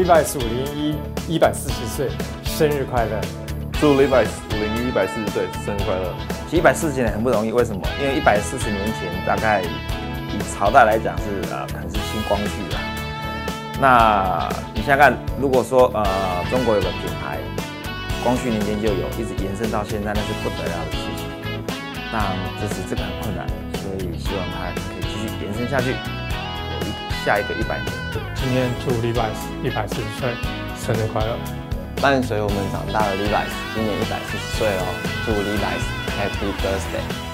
Levi's 501 140岁生日快乐！ 祝 Levi's 501 140岁生日快乐！ 其实140年很不容易，为什么？因为140年前大概以朝代来讲是可能是新光绪啦。那你想想看，如果说中国有个品牌，光绪年間就有，一直延伸到现在，那是不得了的事情。那这个很困难，所以希望它可以继续延伸下去，有下一个100年。 今天祝 Levi's 140岁生日快乐！ 伴随我们长大的 Levi's 今年140岁哦，祝 Levi's Happy Birthday！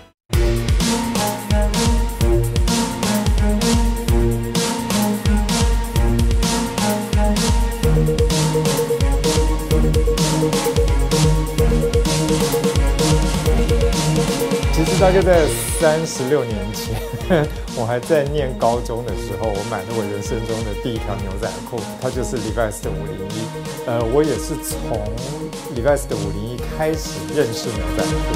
其实大概在36年前，我还在念高中的时候，我买了我人生中的第一条牛仔裤，它就是 Levi's 的501。我也是从 Levi's 的501开始认识牛仔裤。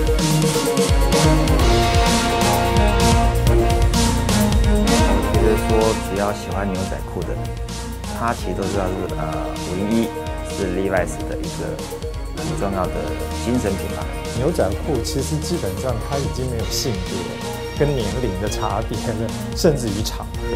我觉得说，只要喜欢牛仔裤的人，他其实都知道是501是 Levi's 的一个很重要的精神品牌。 牛仔裤其实基本上它已经没有性别跟年龄的差别了，甚至于场合。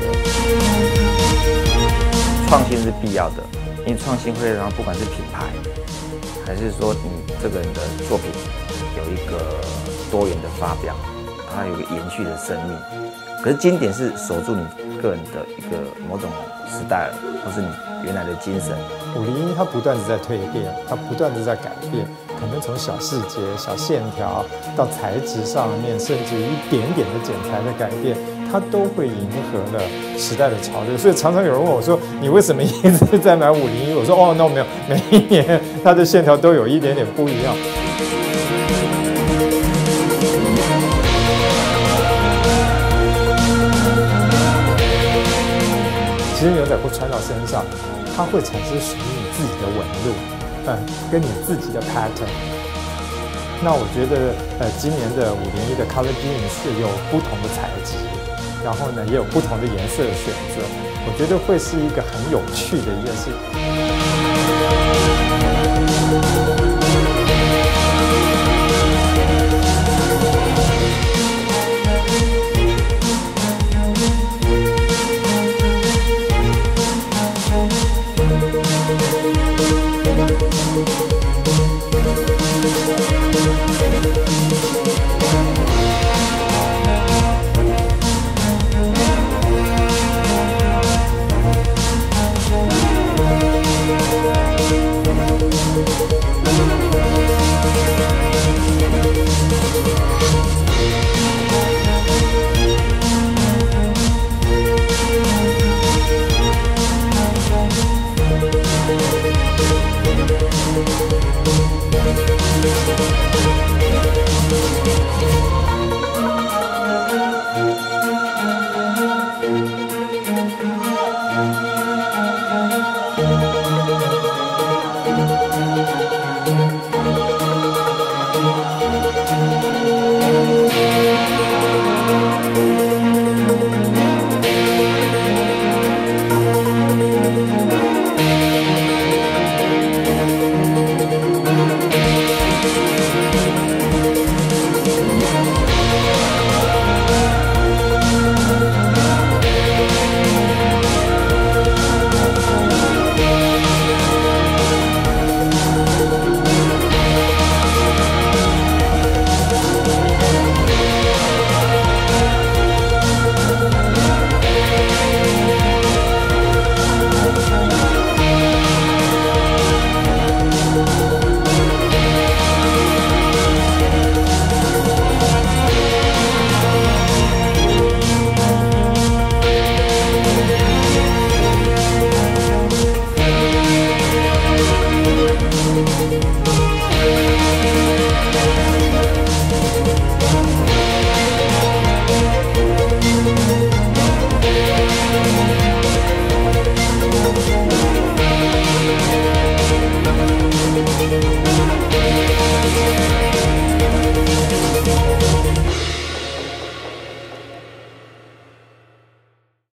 创新是必要的，因为创新会让不管是品牌，还是说你这个人的作品有一个多元的发表，它有一个延续的生命。可是经典是守住你个人的一个某种时代，或是你原来的精神。 501它不断的在蜕变，它不断的在改变，可能从小细节、小线条到材质上面，甚至于一点点的剪裁的改变，它都会迎合了时代的潮流。所以常常有人问我说：“你为什么一直在买501？”我说：“哦，那没有，每一年它的线条都有一点点不一样。”其实牛仔裤穿到身上，它会产生属于你自己的纹路，跟你自己的 pattern。那我觉得，今年的501的 Color Jeans 有不同的材质，然后呢，也有不同的颜色的选择，我觉得会是一个很有趣的一件事。